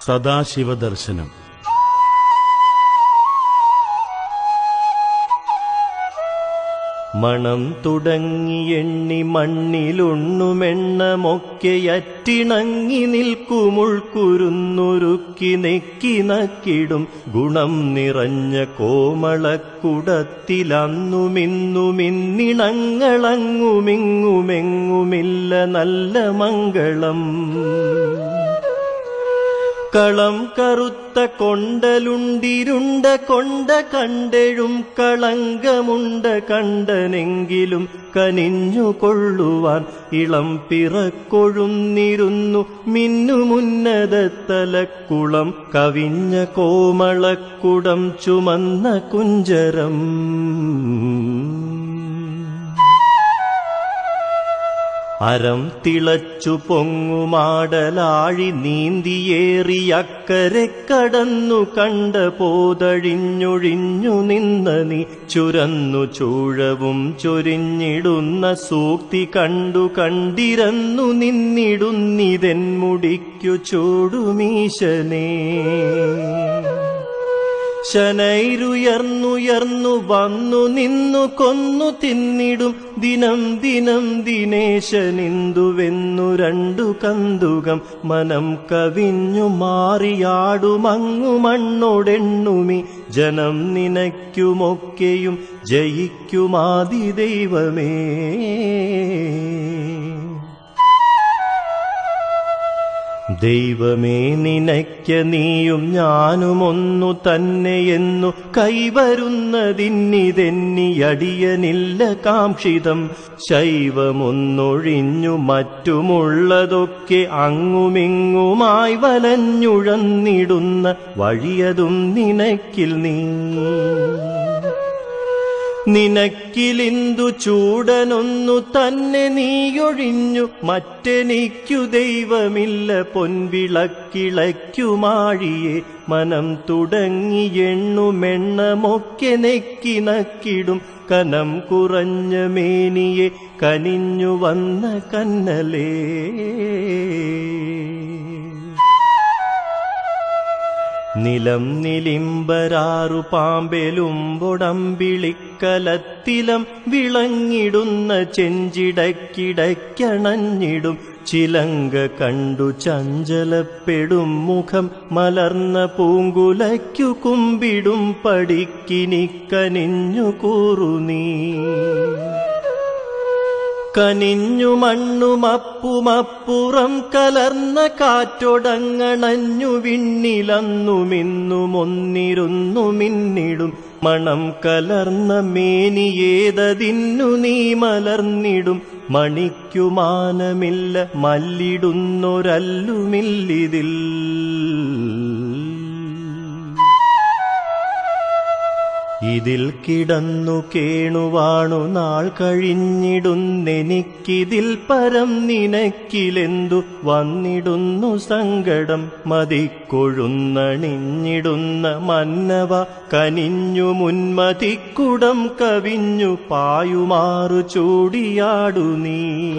സദാശിവദർശനം. മണം തുടങ്ങി എണ്ണി മണ്ണിലൊണ്ണുമെണ്ണമൊക്കെയറ്റിണങ്ങി നിൽക്കുമുൾക്കുരുന്നുരുക്കി നെക്കി നക്കിടും ഗുണം നിറഞ്ഞ കോമളക്കുടത്തിലന്നുമിന്നുമിന്നിണങ്ങളങ്ങുമിങ്ങുമെങ്ങുമില്ല നല്ല മംഗളം. കളം കറുത്ത കൊണ്ടലുണ്ടിരുണ്ട കൊണ്ട കണ്ടെഴും കളങ്കമുണ്ട കണ്ടനെങ്കിലും കനിഞ്ഞുകൊള്ളുവാൻ ഇളം പിറക്കൊഴുന്നിരുന്നു മിന്നുമുന്നതത്തലക്കുളം കവിഞ്ഞ കോമളക്കുടം ചുമന്ന കുഞ്ചരം. അരം തിളച്ചു പൊങ്ങുമാടലാഴി നീന്തിയേറിയക്കരെ കടന്നു കണ്ട പോതഴിഞ്ഞൊഴിഞ്ഞു നിന്ന നീ ചുരന്നു ചൂഴവും ചൊരിഞ്ഞിടുന്ന സൂക്തി കണ്ടു കണ്ടിരന്നു നിന്നിടുന്നിതെന്മുടിക്കു ചൂടുമീശനേ. ശനൈരുയർന്നുയർന്നു വന്നു നിന്നു കൊന്നു തിന്നിടും ദിനം ദിനം ദിനേശനിന്ദുവെന്നു രണ്ടു കന്തുകം മനം കവിഞ്ഞു മാറിയാടുമങ്ങു മണ്ണോടെണ്ണുമി ജനം നിനയ്ക്കുമൊക്കെയും ജയിക്കുമാതി ദൈവമേ. ദൈവമേ നിനയ്ക്ക് നീയും ഞാനുമൊന്നു തന്നെയെന്നു കൈവരുന്നതിന്നിതെന്നിയടിയനില്ല കാംക്ഷിതം. ശൈവമൊന്നൊഴിഞ്ഞു മറ്റുമുള്ളതൊക്കെ അങ്ങുമിങ്ങുമായി വലഞ്ഞുഴന്നിടുന്ന വഴിയതും നിനക്കിൽ നീ. നിനക്കിലിന്തു ചൂടനൊന്നു തന്നെ നീയൊഴിഞ്ഞു മറ്റെനിക്കു ദൈവമില്ല പൊൻവിളക്കിളയ്ക്കുമാഴിയെ. മനം തുടങ്ങി എണ്ണുമെണ്ണമൊക്കെ നെക്കി നക്കിടും കനം കുറഞ്ഞ മേനിയെ കനിഞ്ഞു വന്ന കന്നലേ. നിലം നിലിംബരാറു പാമ്പെലുമ്പൊടമ്പിളിക്കലത്തിലം വിളങ്ങിടുന്ന ചെഞ്ചിടക്കിടയ്ക്കണഞ്ഞിടും ചിലങ്ക കണ്ടു ചഞ്ചലപ്പെടും മുഖം മലർന്ന പൂങ്കുലയ്ക്കു കുമ്പിടും പടിക്കിനിക്കനിഞ്ഞു കൂറുനീ. കനിഞ്ഞു മണ്ണുമപ്പുമപ്പുറം കലർന്ന കാറ്റൊടങ്ങണഞ്ഞു വിണ്ണിലന്നുമിന്നുമൊന്നിരുന്നു മിന്നിടും മണം കലർന്ന മേനിയേതതിന്നു നീ മലർന്നിടും മണിക്കുമാനമില്ല മല്ലിടുന്നൊരല്ലുമില്ലിതിൽ. ഇതിൽ കിടന്നു കേണുവാണു നാൾ കഴിഞ്ഞിടുന്നെനിക്കിതിൽ പരം നിനക്കിലെന്തു വന്നിടുന്നു സങ്കടം. മതിക്കൊഴുന്നണിഞ്ഞിടുന്ന മന്നവ കനിഞ്ഞു മുൻമതിക്കുടം കവിഞ്ഞു പായുമാറു ചൂടിയാടു നീ.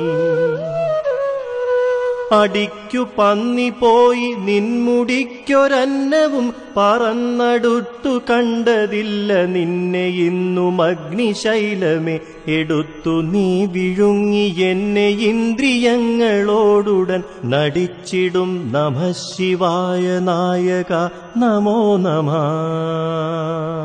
അടിക്കു പന്നി പോയി നിൻമുടിക്കൊരന്നവും പറന്നടുത്തു കണ്ടതില്ല നിന്നെ ഇന്നും അഗ്നിശൈലമേ. എടുത്തു നീ വിഴുങ്ങി എന്നെ ഇന്ദ്രിയങ്ങളോടുടൻ നടിച്ചിടും നമഃ ശിവായ നായക നമോ നമഃ.